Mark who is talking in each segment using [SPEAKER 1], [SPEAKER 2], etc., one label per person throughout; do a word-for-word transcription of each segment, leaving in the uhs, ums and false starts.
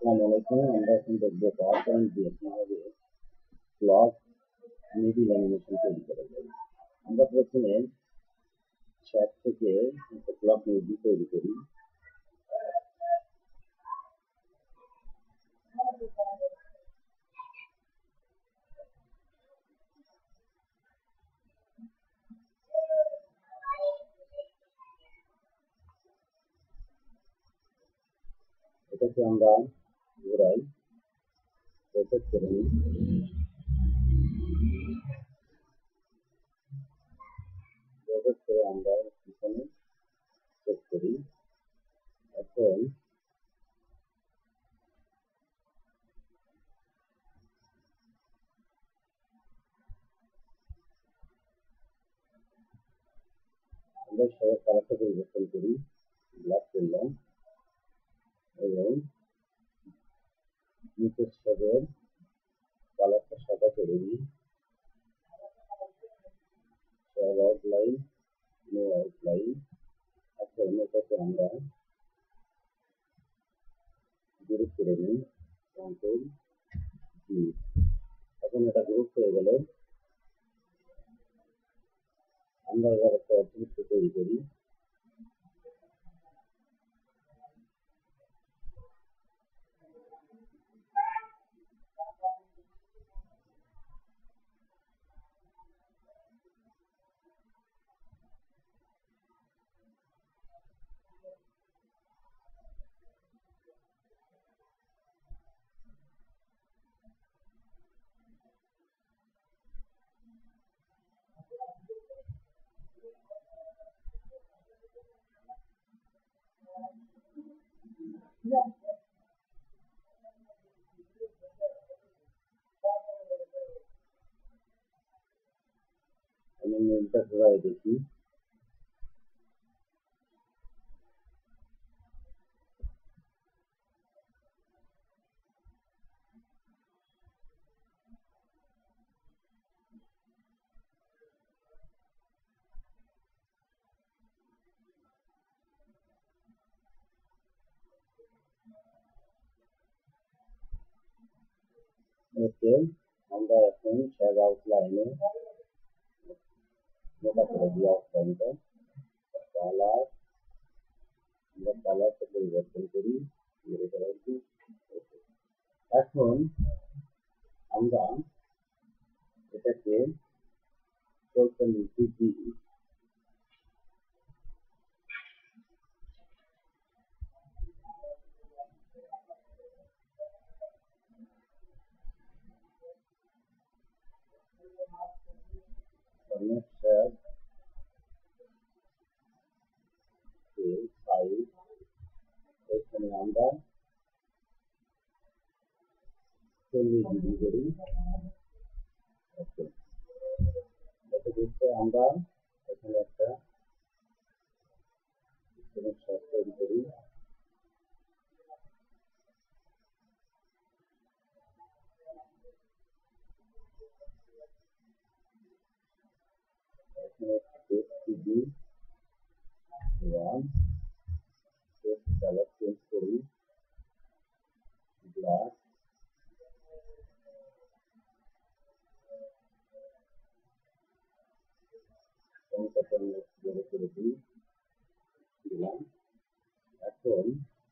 [SPEAKER 1] আসসালামু আলাইকুম। আমরা এখন দেখবো পাওয়ার পয়েন্ট দিয়ে কিভাবে ব্লক মিডিল অ্যানিমেশন তৈরি করা যায়। আমরা প্রথমে চ্যাট থেকে একটা ব্লক মিডি তৈরি করি। এটাকে আমরা ঘোরাই, রোটেট করে নিই। রোটেট করে আমরা এখানে সেট করি। এখন আমরা সবার কালারটা পরিবর্তন করি, ব্ল্যাক করলাম এবং নিচের সবের কালারটা সাদা করে দিই। সব আউটলাইন, নো আউটলাইন। এখন এটাকে আমরা গ্রুপ করে নিই, কন্ট্রোল জি। এখন এটা গ্রুপ হয়ে গেল। আমরা এবার একটা অবজেক্ট তৈরি করি। আমি মেলটা ঘোরাই দেখি। ওকে, আমরা এখন শ্যাড আউটলাইনে মোটা করে দিই আউটলাইনটা। কালার, আমরা কালারটা পরিবর্তন করি। এখন আমরা এটাকে নিচে দিই। শ্যাড সাইজ, এখানে আমরা চল্লিশ ডিগ্রি করি। ওকে, এটা হচ্ছে আমরা এখানে একটা শর্ট তৈরি করি। এখানে টেক্সট দিই ওয়ান, টেক্সট কালার চেঞ্জ করি ব্ল্যাক, বড় করে দিই দিলাম। এখন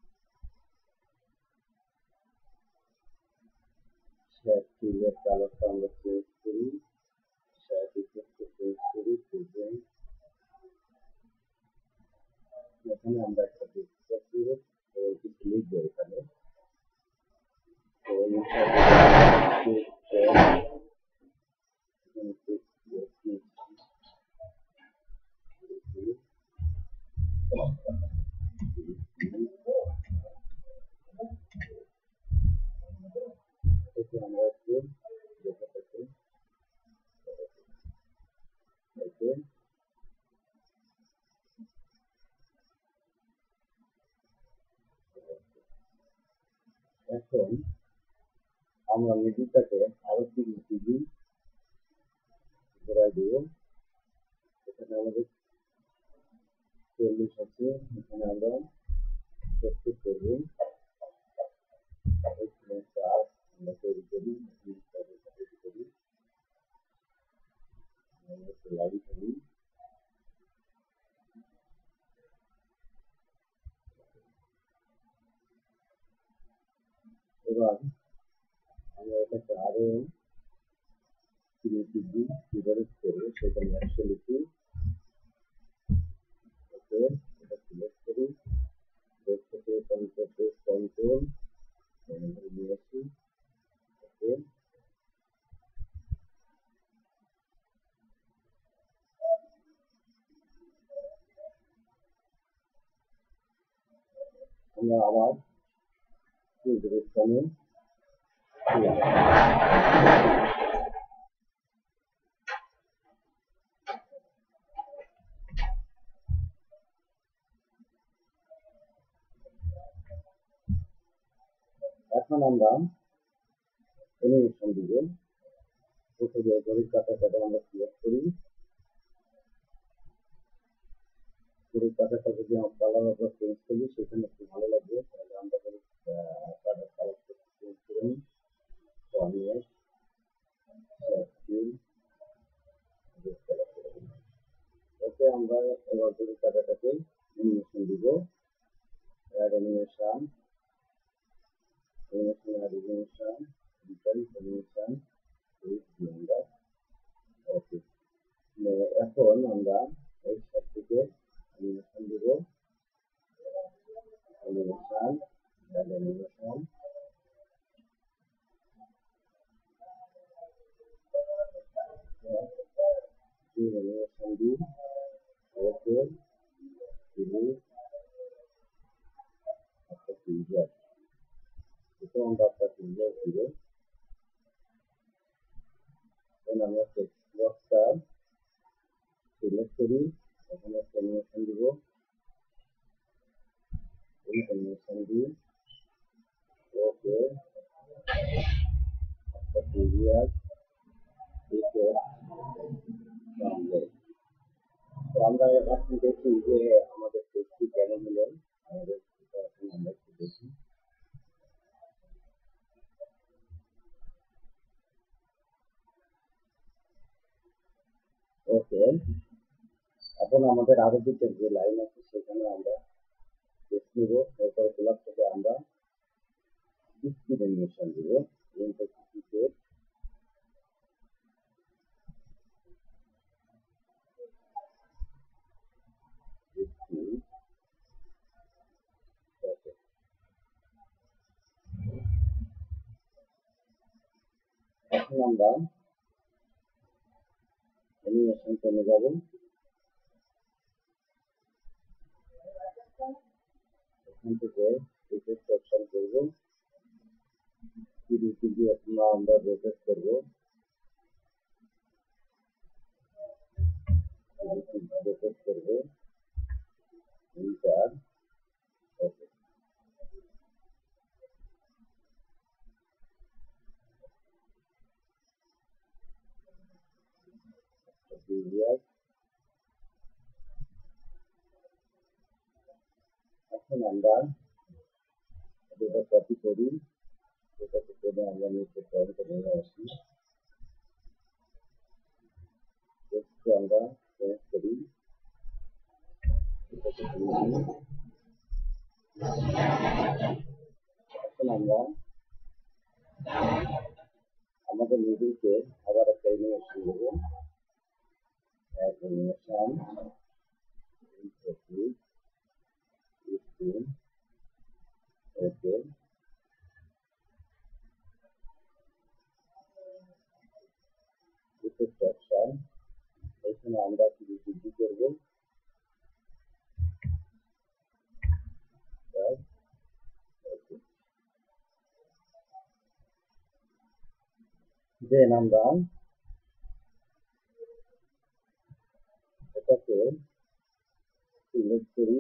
[SPEAKER 1] শ্যাড ফিলের কালারটা আমরা চেঞ্জ করি, শ্যাড ইফেক্টে চেঞ্জ করি প্রেজেন্ট। এখানে আমরা একটা টেক্সট পাচ্ছি এবং কিছু লিখবো এখানে। আমরা একটু দেখা থাকি। এখন আমরা মিডিলটাকে আরো তিরিশ ডিগ্রি ঘোরাই দেব। এখানে আমাদের চল্লিশ আছে, এখানে আমরা সত্তর করব। এবার আমরা এটাকে আরো ক্রিয়েটিভলি কিভাবে করবো সেখানে একশো লিখি। ওকে, এটা সিলেক্ট করি, বেস থেকে কন্ট্রোল কন্ট্রোল নিয়ে আসি। ওকে, আমরা আবার স্থানে এখন আমরা অ্যানিমেশন দিব। প্রথমে ঘড়ির কাঁটাটাকে আমরা সিলেক্ট করি। ঘড়ির কাঁটাটা যদি আমরা কালার অফ চেঞ্জ করি সেখানে একটু ভালো লাগবে, তাহলে আমরা কালার কালার চেঞ্জ করে নিই। তো আমি ওকে, আমরা এবার ঘড়ির কাঁটাটাকে অ্যানিমেশন দিব। Add animation, animation add animation, detail animation এই আমরা। ওকে, এখন আমরা এই সব থেকে অ্যানিমেশন দিব। অ্যানিমেশন অ্যাড অ্যানিমেশন, অ্যানিমেশন দিই। ওকে, ডিলিট একটা ফিল্টার, এটা আমরা একটা ফিল্টার দিব। দেন আমরা টেক্সট বক্সটা সিলেক্ট করি, এখানে একটা অ্যানিমেশন দিব। এই অ্যানিমেশন দিই। ওকে, একটা ফিল্টার দিতে তো আমরা এখন দেখি যে আমাদের টেক্সটটি কেমন হলো। আমাদের এখন আমরা একটু দেখি। ওকে, এখন আমাদের আরো দুটো যে লাইন আছে সেখানে আমরা টেক্সট নিব। এরপর গোলাপ থেকে আমরা স্ক্রিন অ্যানিমেশন দিব। এখন আমরা অ্যানিমেশন চলে যাব। এখান থেকে রিফ্রেশ অপশন করব, তিরিশ আপনারা আমরা রোটেট করব, রোটেট করব ইন্টার। ওকে, এখন আমরা এটা কপি করি, এটা থেকে আমরা নিচে পয়েন্টে নিয়ে আসি। টেক্সটকে আমরা চেঞ্জ করি, এখন আমরা আমাদের মিডিলকে আবার একটা অ্যানিমেশন দেব। অ্যানিমেশন ওকে, রিফ্রেশ অপশন, এখানে আমরা শুধু বৃদ্ধি করব। দেন আমরা এটাকে সিলেক্ট করি,